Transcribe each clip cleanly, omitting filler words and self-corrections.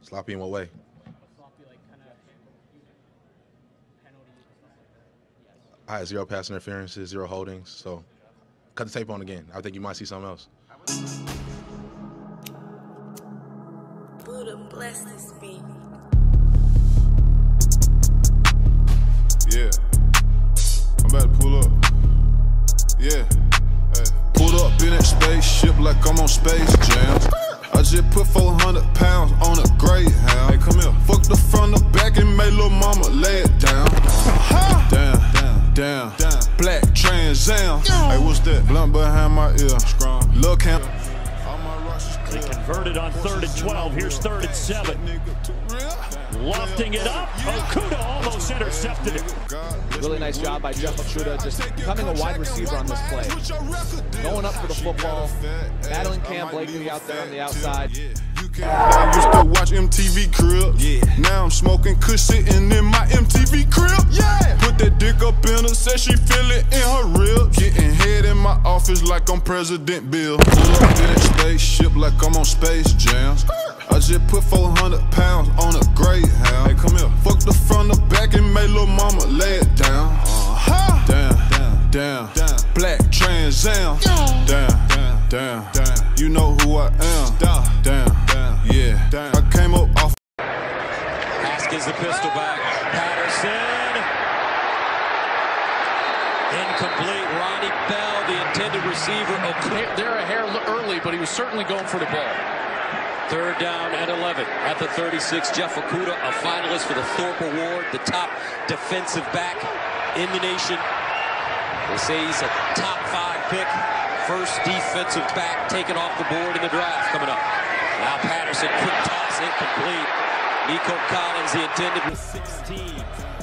Sloppy in what way? I had 0 pass interferences, 0 holdings, so cut the tape on again. I think you might see something else. Buddha bless this beat. Yeah, I'm about to pull up. Yeah, hey. Pulled up in that spaceship like I'm on Space Jam. I just put 400 pounds on a Greyhound. Hey, come here. Fucked the front, the back, and made little mama lay it down. Down. Black Trans Am. Hey, what's that? Blunt behind my ear. Look him. They converted on 3rd and 12. Here's 3rd and 7. Lofting it up. Okudah almost intercepted it. Really nice job by Jeff Okudah, just becoming a wide receiver on this play. Going up for the football, battling Cam Blakely out there on the outside. I used to watch MTV Crib. Now I'm smoking kush sitting in my MTV Crib. Put that dick up in her, said she feel it in her ribs. Getting head in my office like I'm President Bill. Pull up in that spaceship like I'm on Space Jam. I just put 400 pounds on a Greyhound. Hey, come here. Fuck the front, the back, and made little mama lay it down. Down. Black Trans Am. Down. You know who I am. Down. Yeah. I came up off. Haskins the pistol back. Patterson. Incomplete. Ronnie Bell, the intended receiver. They're a hair early, but he was certainly going for the ball. 3rd down and 11 at the 36. Jeff Okudah, a finalist for the Thorpe Award, the top defensive back in the nation. They say he's a top 5 pick. First defensive back taken off the board in the draft coming up. Now Patterson, quick toss, incomplete. Nico Collins, the intended with 16.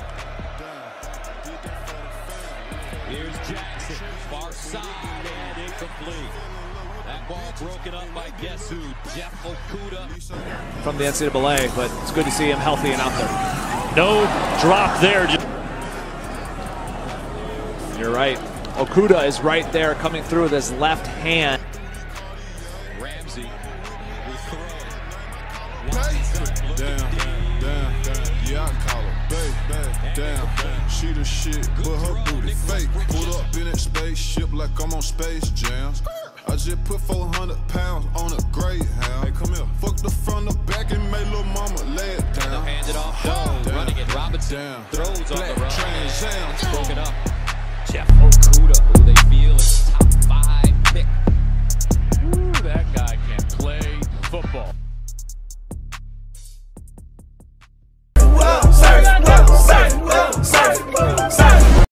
Here's Jackson, far side and incomplete. That ball broken up by guess who? Jeff Okudah. From the NCAA, but it's good to see him healthy and out there. No drop there. You're right. Okudah is right there coming through with his left hand. Ramsey will throw. Down. Yeah, I call her babe. Down. She the shit, but her booty fake. Pulled up in that spaceship like I'm on Space Jam. I just put 400 pounds on a Greyhound. Hey, come here. Fuck the front, the back, and made little mama lay it down. They'll hand it off. Running it. Robinson throws on the run. Trans Am. Broken up. Jeff Okudah.